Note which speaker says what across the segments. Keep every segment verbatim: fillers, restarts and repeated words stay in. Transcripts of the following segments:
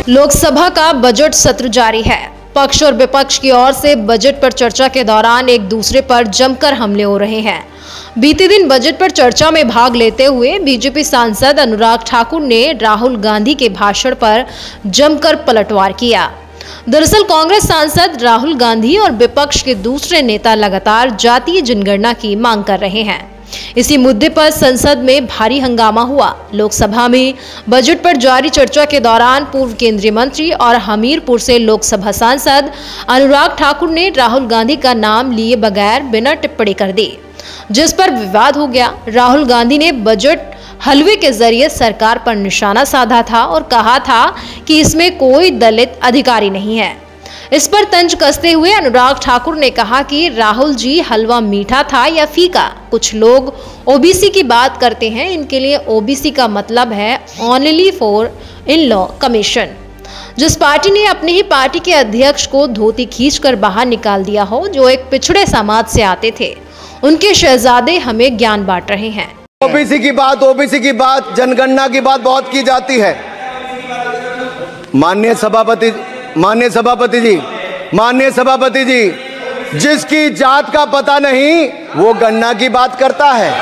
Speaker 1: लोकसभा का बजट सत्र जारी है। पक्ष और विपक्ष की ओर से बजट पर चर्चा के दौरान एक दूसरे पर जमकर हमले हो रहे हैं। बीते दिन बजट पर चर्चा में भाग लेते हुए बीजेपी सांसद अनुराग ठाकुर ने राहुल गांधी के भाषण पर जमकर पलटवार किया। दरअसल कांग्रेस सांसद राहुल गांधी और विपक्ष के दूसरे नेता लगातार जातीय जनगणना की मांग कर रहे हैं। इसी मुद्दे पर संसद में भारी हंगामा हुआ। लोकसभा में बजट पर जारी चर्चा के दौरान पूर्व केंद्रीय मंत्री और हमीरपुर से लोकसभा सांसद अनुराग ठाकुर ने राहुल गांधी का नाम लिए बगैर बिना टिप्पणी कर दी, जिस पर विवाद हो गया। राहुल गांधी ने बजट हलवे के जरिए सरकार पर निशाना साधा था और कहा था कि इसमें कोई दलित अधिकारी नहीं है। इस पर तंज कसते हुए अनुराग ठाकुर ने कहा कि राहुल जी, हलवा मीठा था या फीका? कुछ लोग ओबीसी की बात करते हैं, इनके लिए ओबीसी का मतलब है only for in law commission. जिस पार्टी ने अपनी ही पार्टी के अध्यक्ष को धोती खींचकर बाहर निकाल दिया हो, जो एक पिछड़े समाज से आते थे, उनके शहजादे हमें ज्ञान बांट रहे हैं।
Speaker 2: ओबीसी की बात ओबीसी की बात जनगणना की बात बहुत की जाती है। माननीय सभापति माननीय सभापति जी माननीय सभापति जी जिसकी जात का पता नहीं वो गणना की बात करता है।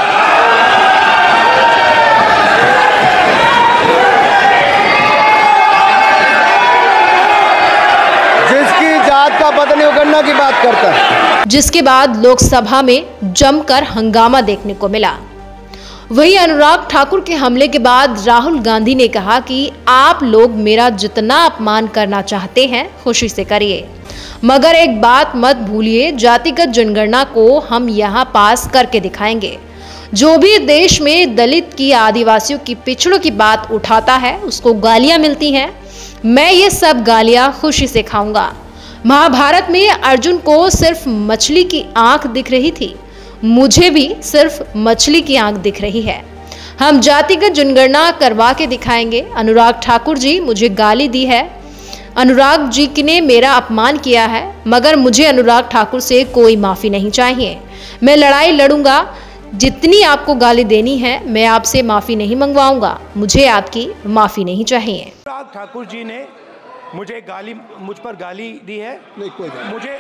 Speaker 2: जिसकी जात का पता नहीं वो गणना की बात करता है।
Speaker 1: जिसके बाद लोकसभा में जमकर हंगामा देखने को मिला। वहीं अनुराग ठाकुर के हमले के बाद राहुल गांधी ने कहा कि आप लोग मेरा जितना अपमान करना चाहते हैं खुशी से करिए, मगर एक बात मत भूलिए, जातिगत जनगणना को हम यहाँ पास करके दिखाएंगे। जो भी देश में दलित की, आदिवासियों की, पिछड़ों की बात उठाता है उसको गालियां मिलती हैं। मैं ये सब गालियां खुशी से खाऊंगा। महाभारत में अर्जुन को सिर्फ मछली की आंख दिख रही थी, मुझे भी सिर्फ मछली की आंख दिख रही है। हम जातिगत जनगणना करवा के दिखाएंगे। अनुराग ठाकुर जी मुझे गाली दी है, अनुराग जी ने मेरा अपमान किया है, मगर मुझे अनुराग ठाकुर से कोई माफी नहीं चाहिए। मैं लड़ाई लड़ूंगा, जितनी आपको गाली देनी है मैं आपसे माफी नहीं मंगवाऊंगा, मुझे आपकी माफी नहीं चाहिए।
Speaker 3: अनुराग ठाकुर जी ने मुझे गाली मुझ पर गाली दी है।
Speaker 2: नहीं कोई
Speaker 3: मुझे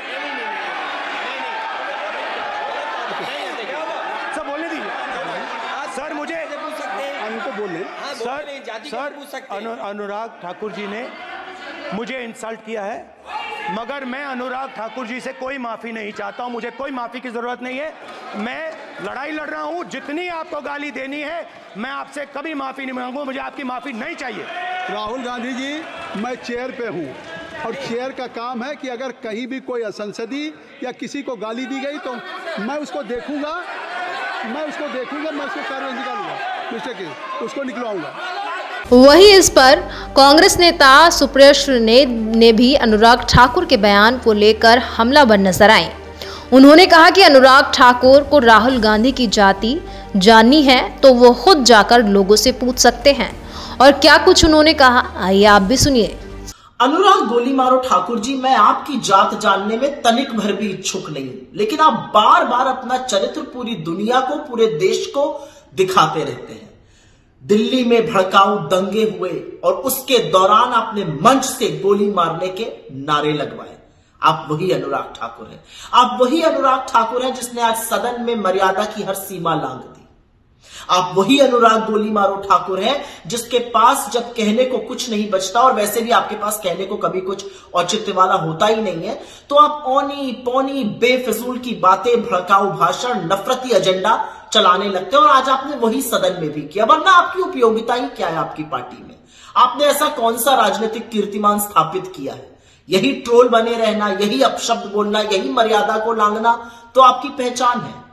Speaker 3: सर बोलने दीजिए सर, मुझे
Speaker 2: उनको बोलने
Speaker 3: सर सर अनु, अनुराग ठाकुर जी ने मुझे इंसल्ट किया है, मगर मैं अनुराग ठाकुर जी से कोई माफ़ी नहीं चाहता हूं। मुझे कोई माफ़ी की ज़रूरत नहीं है। मैं लड़ाई लड़ रहा हूं, जितनी आपको गाली देनी है मैं आपसे कभी माफ़ी नहीं मांगूंगा, मुझे आपकी माफ़ी नहीं चाहिए।
Speaker 4: राहुल गांधी जी, मैं चेयर पे हूँ और चेयर का काम है कि अगर कहीं भी कोई असंसदीय या किसी को गाली दी गई तो मैं उसको देखूंगा मैं उसको देखूंगा मैं उसको कार्रवाई निकालूंगा, मिस्टर के उसको निकलवाऊंगा।
Speaker 1: वहीं इस पर कांग्रेस नेता सुप्रिया ने, ने भी अनुराग ठाकुर के बयान को लेकर हमलावर नजर आए। उन्होंने कहा कि अनुराग ठाकुर को राहुल गांधी की जाति जाननी है तो वो खुद जाकर लोगों से पूछ सकते हैं। और क्या कुछ उन्होंने कहा, आइए आप भी सुनिए।
Speaker 5: अनुराग गोली मारो ठाकुर जी, मैं आपकी जात जानने में तनिक भर भी इच्छुक नहीं, लेकिन आप बार बार अपना चरित्र पूरी दुनिया को, पूरे देश को दिखाते रहते हैं। दिल्ली में भड़काऊ दंगे हुए और उसके दौरान आपने मंच से गोली मारने के नारे लगवाए। आप वही अनुराग ठाकुर हैं। आप वही अनुराग ठाकुर हैं जिसने आज सदन में मर्यादा की हर सीमा लांघ दी। आप वही अनुराग गोली मारो ठाकुर हैं जिसके पास जब कहने को कुछ नहीं बचता, और वैसे भी आपके पास कहने को कभी कुछ औचित्य वाला होता ही नहीं है, तो आप औनी पौनी बेफिजूल की बातें, भड़काऊ भाषण, नफरती एजेंडा चलाने लगते हैं। और आज आपने वही सदन में भी किया, वरना आपकी उपयोगिता ही क्या है आपकी पार्टी में? आपने ऐसा कौन सा राजनीतिक कीर्तिमान स्थापित किया है? यही ट्रोल बने रहना, यही अपशब्द बोलना, यही मर्यादा को लांघना तो आपकी पहचान है।